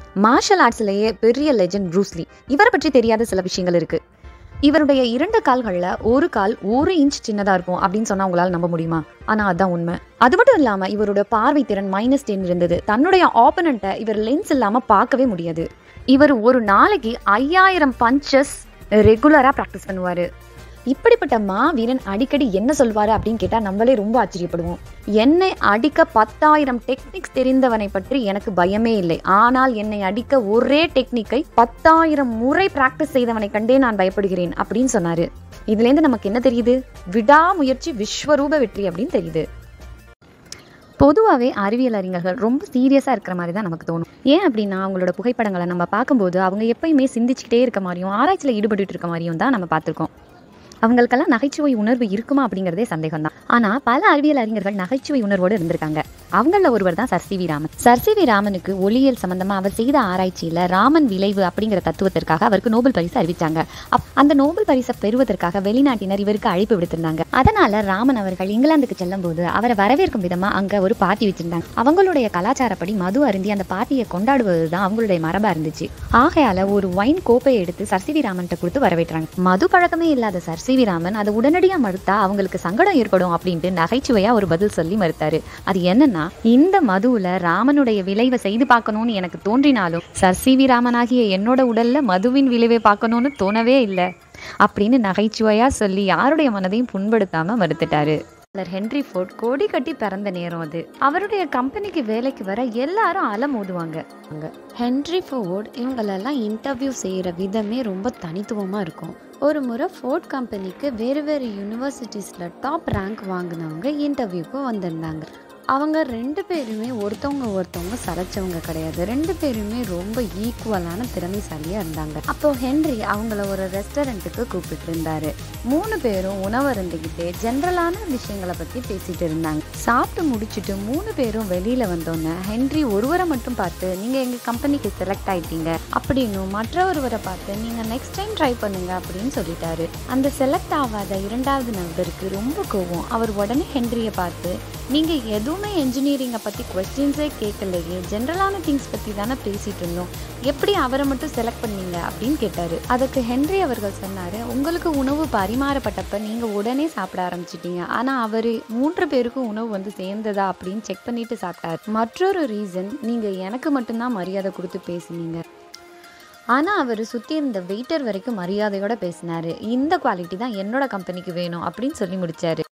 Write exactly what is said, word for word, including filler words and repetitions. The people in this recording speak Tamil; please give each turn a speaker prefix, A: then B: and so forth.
A: மார்ஷல் ஆர்ட்ஸ்லேயே பெரிய லெஜெண்ட் ப்ரூஸ்லி. இவரை பற்றி தெரியாத சில விஷயங்கள் இருக்கு. இவருடைய இரண்டு கால்களில் ஒரு கால் ஒரு இன்ச் சின்னதாக இருக்கும் அப்படின்னு சொன்னால் உங்களால் நம்ப முடியுமா? ஆனால் அதுதான் உண்மை. அது மட்டும் இல்லாமல் இவரோட பார்வை திறன் மைனஸ் டென் இருந்தது. தன்னுடைய ஆப்பனண்ட்டை இவர் லென்ஸ் இல்லாமல் பார்க்கவே முடியாது. இவர் ஒரு நாளைக்கு ஐயாயிரம் பஞ்சஸ் ரெகுலராக ப்ராக்டிஸ் பண்ணுவார். இப்படிப்பட்ட மா வீரன் அடிக்கடி என்ன சொல்வாரு அப்படின்னு கேட்டால் நம்மளே ரொம்ப ஆச்சரியப்படுவோம். என்னை அடிக்க பத்தாயிரம் டெக்னிக்ஸ் தெரிந்தவனை பற்றி எனக்கு பயமே இல்லை, ஆனால் என்னை அடிக்க ஒரே டெக்னிக்கை பத்தாயிரம் முறை பிராக்டிஸ் செய்தவனை கண்டே நான் பயப்படுகிறேன் அப்படின்னு சொன்னாரு. இதுலேருந்து நமக்கு என்ன தெரியுது? விடாமுயற்சி விஸ்வரூப வெற்றி அப்படின்னு தெரியுது. பொதுவாகவே அறிவியல் அறிஞர்கள் ரொம்ப சீரியஸாக இருக்கிற மாதிரி தான் நமக்கு தோணும். ஏன் அப்படின்னா அவங்களோட புகைப்படங்களை நம்ம பார்க்கும்போது அவங்க எப்பயுமே சிந்திச்சுக்கிட்டே இருக்க மாதிரியும் ஆராய்ச்சியில் ஈடுபட்டு இருக்க மாதிரியும் தான் நம்ம பார்த்துருக்கோம். அவங்களுக்கெல்லாம் நகைச்சுவை உணர்வு இருக்குமா அப்படிங்கிறதே சந்தேகம் தான். ஆனால் பல அறிவியல் அறிஞர்கள் நகைச்சுவை உணர்வோடு இருந்திருக்காங்க. அவங்களில் ஒருவர் தான் sir C V Raman. Sir C V ராமனுக்கு ஒளியியல் சம்பந்தமாக அவர் செய்த ஆராய்ச்சியில் ராமன் விளைவு அப்படிங்கிற தத்துவத்திற்காக அவருக்கு நோபல் பரிசு அறிவிச்சாங்க. அந்த நோபல் பரிசை பெறுவதற்காக வெளிநாட்டினர் இவருக்கு அழைப்பு விடுத்திருந்தாங்க. அதனால ராமன் அவர்கள் இங்கிலாந்துக்கு செல்லும் போது அவரை வரவேற்கும் விதமாக அங்கே ஒரு பார்ட்டி வச்சிருந்தாங்க. அவங்களுடைய கலாச்சாரப்படி மது அருந்தி அந்த பார்ட்டியை கொண்டாடுவது தான் அவங்களுடைய மரபா இருந்துச்சு. ஆகையால ஒரு வைன் கோப்பையை எடுத்து சர் சி வி ராமன்கிட்ட கொடுத்து வரவேற்றாங்க. மது பழக்கமே இல்லாத சர் சி வி ராமன் அதை உடனடியாக மறுத்தா அவங்களுக்கு சங்கடம் ஏற்படும் அப்படின்ட்டு நகைச்சுவையா ஒரு பதில் சொல்லி மறுத்தாரு. அது என்னன்னா, இந்த மதுவுல ராமனுடைய விளைவை செய்து பார்க்கணும்னு எனக்கு தோன்றினாலும் சர் சி வி ராமனாகிய என்னோட உடல்ல மதுவின் விளைவை பார்க்கணும்னு தோணவே இல்லை அப்படின்னு நகைச்சுவையா சொல்லி யாருடைய மனதையும் புண்படுத்தாம மறுத்துட்டாரு. ஹென்ரி ஃபோர்ட் கோடி கட்டி பிறந்த நேரம் அது. அவருடைய கம்பெனிக்கு வேலைக்கு வர எல்லாரும் அலமோதுவாங்க. ஹென்ரி ஃபோர்ட் இவங்களெல்லாம் இன்டர்வியூ செய்கிற விதமே ரொம்ப தனித்துவமாக இருக்கும். ஒரு முறை ஃபோர்ட் கம்பெனிக்கு வேறு வேறு யூனிவர்சிட்டிஸில் டாப் ரேங்க் வாங்கினவங்க இன்டர்வியூக்கு வந்திருந்தாங்க. அவங்க ரெண்டு பேருமே ஒருத்தவங்க ஒருத்தவங்க சளைச்சவங்க கிடையாது. ரெண்டு பேருமே ரொம்ப ஈக்குவலான திறமைசாலியாக இருந்தாங்க. அப்போ ஹென்ரி அவங்கள ஒரு ரெஸ்டாரண்ட்டுக்கு கூப்பிட்டு இருந்தாரு. மூணு பேரும் உணவு இருந்துக்கிட்டே ஜென்ரலான விஷயங்களை பற்றி பேசிட்டு இருந்தாங்க. சாப்பிட்டு முடிச்சுட்டு மூணு பேரும் வெளியில வந்தோன்னே ஹென்ரி ஒருவரை மட்டும் பார்த்து நீங்கள் எங்கள் கம்பெனிக்கு செலக்ட் ஆயிட்டீங்க அப்படின்னு மற்ற ஒருவரை பார்த்து நீங்கள் நெக்ஸ்ட் டைம் ட்ரை பண்ணுங்க அப்படின்னு சொல்லிட்டாரு. அந்த செலக்ட் ஆகாத இரண்டாவது நபருக்கு ரொம்ப கோவம். அவர் உடனே ஹென்ரியை பார்த்து, நீங்கள் எதுவுமே என்ஜினியரிங்கை பற்றி கொஸ்டின்ஸே கேட்கலையே, ஜென்ரலான திங்ஸ் பற்றி தானே பேசிகிட்டு இருந்தோம், எப்படி அவரை மட்டும் செலக்ட் பண்ணீங்க அப்படின்னு கேட்டார். அதுக்கு ஹென்ரி அவர்கள் சொன்னார், உங்களுக்கு உணவு பரிமாறப்பட்டப்ப நீங்கள் உடனே சாப்பிட ஆரம்பிச்சிட்டீங்க, ஆனால் அவர் மூன்று பேருக்கும் உணவு வந்து சேர்ந்ததா அப்படின்னு செக் பண்ணிட்டு சாப்பிட்டார். மற்றொரு ரீசன், நீங்கள் எனக்கு மட்டும்தான் மரியாதை கொடுத்து பேசுனீங்க, ஆனால் அவர் சுற்றி இருந்த வெயிட்டர் வரைக்கும் மரியாதையோடு பேசினார். இந்த குவாலிட்டி தான் என்னோட கம்பெனிக்கு வேணும் அப்படின்னு சொல்லி முடித்தார்.